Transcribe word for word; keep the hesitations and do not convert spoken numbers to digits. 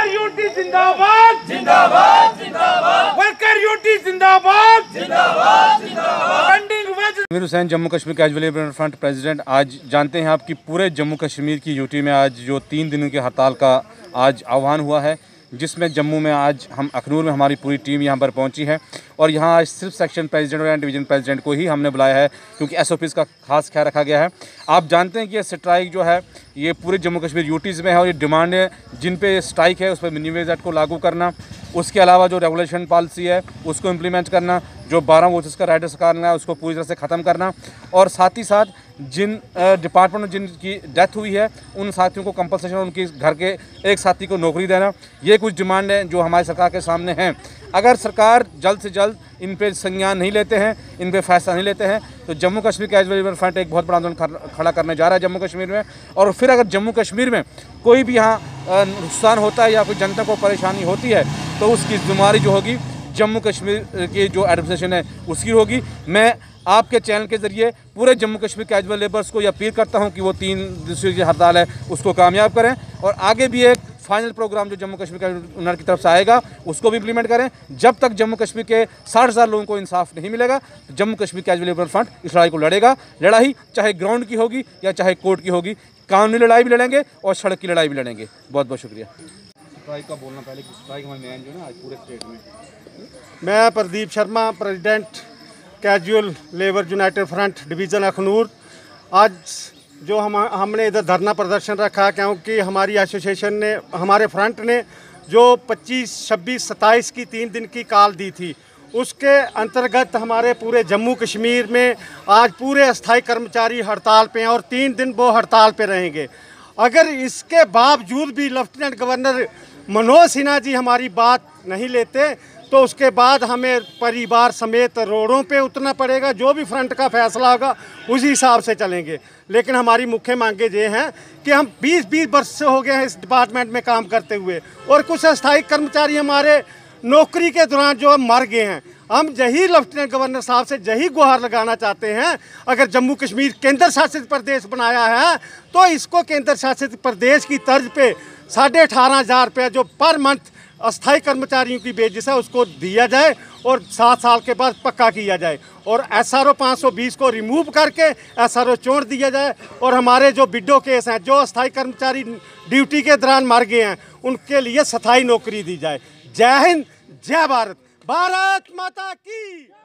Worker UT जिंदाबाद जिंदाबाद जिंदाबाद, वर्कर यूटी जिंदाबाद जिंदाबाद जिंदाबाद। Aamir Hussain, Jammu Kashmir casual labour front president. आज जानते हैं आपकी पूरे जम्मू कश्मीर की यूटी में आज जो तीन दिनों की हड़ताल का आज आह्वान हुआ है, जिसमें जम्मू में आज हम अखनूर में हमारी पूरी टीम यहाँ पर पहुँची है और यहाँ आज सिर्फ सेक्शन प्रेसिडेंट और डिवीज़न प्रेसिडेंट को ही हमने बुलाया है क्योंकि एसओपीज़ का खास ख्याल रखा गया है। आप जानते हैं कि ये स्ट्राइक जो है ये पूरे जम्मू कश्मीर यूटीज़ में है और ये डिमांड है जिन पे स्ट्राइक है उस पर मिनिमम वेज एक्ट को लागू करना, उसके अलावा जो रेगुलेशन पॉलिसी है उसको इम्प्लीमेंट करना, जो बारह वोचर्स का राइडर्स करना है उसको पूरी तरह से ख़त्म करना और साथ ही साथ जिन डिपार्टमेंट में जिनकी डेथ हुई है उन साथियों को कंपनसेशन, उनके घर के एक साथी को नौकरी देना, ये कुछ डिमांड है जो हमारी सरकार के सामने हैं। अगर सरकार जल्द से जल्द इन पे संज्ञान नहीं लेते हैं, इन पे फैसला नहीं लेते हैं तो Jammu Kashmir casual labour front एक बहुत बड़ा आंदोलन खड़ा करने जा रहा है जम्मू कश्मीर में। और फिर अगर जम्मू कश्मीर में कोई भी यहाँ नुकसान होता है या कोई जनता को परेशानी होती है तो उसकी जिम्मेदारी जो होगी जम्मू कश्मीर की जो एडमिनिस्ट्रेशन है उसकी होगी। मैं आपके चैनल के ज़रिए पूरे जम्मू कश्मीर कैजुअल लेबर्स को यह अपील करता हूं कि वो तीन दिवसीय जो हड़ताल है उसको कामयाब करें और आगे भी एक फाइनल प्रोग्राम जो जम्मू कश्मीर कैजुअल की तरफ से आएगा उसको भी इम्प्लीमेंट करें। जब तक जम्मू कश्मीर के साठ हज़ार लोगों को इंसाफ नहीं मिलेगा तो Jammu Kashmir casual labour front इस लड़ाई को लड़ेगा। लड़ाई चाहे ग्राउंड की होगी या चाहे कोर्ट की होगी, कानूनी लड़ाई भी लड़ेंगे और सड़क की लड़ाई भी लड़ेंगे। बहुत बहुत शुक्रिया। स्ट्राइक का बोलना पहले स्ट्राइक हमारे मैन जो है आज पूरे स्टेट में। मैं Pradeep Sharma, president casual labour united front division Akhnoor. आज जो हम हमने इधर धरना प्रदर्शन रखा क्योंकि हमारी एसोसिएशन ने, हमारे फ्रंट ने जो पच्चीस, छब्बीस, सत्ताईस की तीन दिन की कॉल दी थी उसके अंतर्गत हमारे पूरे जम्मू कश्मीर में आज पूरे अस्थाई कर्मचारी हड़ताल पे हैं और तीन दिन वो हड़ताल पे रहेंगे। अगर इसके बावजूद भी लेफ्टिनेंट गवर्नर मनोज सिन्हा जी हमारी बात नहीं लेते तो उसके बाद हमें परिवार समेत रोडों पे उतरना पड़ेगा। जो भी फ्रंट का फैसला होगा उसी हिसाब से चलेंगे। लेकिन हमारी मुख्य मांगे ये हैं कि हम बीस बीस वर्ष से हो गए हैं इस डिपार्टमेंट में काम करते हुए और कुछ अस्थायी कर्मचारी हमारे नौकरी के दौरान जो मर गए हैं। हम यही लेफ्टिनेंट गवर्नर साहब से यही गुहार लगाना चाहते हैं, अगर जम्मू कश्मीर केंद्र शासित प्रदेश बनाया है तो इसको केंद्र शासित प्रदेश की तर्ज पे साढ़े अठारह हज़ार रुपये जो पर मंथ अस्थायी कर्मचारियों की बेजिस है उसको दिया जाए और सात साल के बाद पक्का किया जाए और एस आर ओ पाँच सौ बीस को रिमूव करके एस आर ओ छोड़ दिया जाए और हमारे जो बिड्डो केस हैं, जो अस्थायी कर्मचारी ड्यूटी के दौरान मर गए हैं, उनके लिए स्थायी नौकरी दी जाए। जय हिंद, जय भारत, भारत माता की।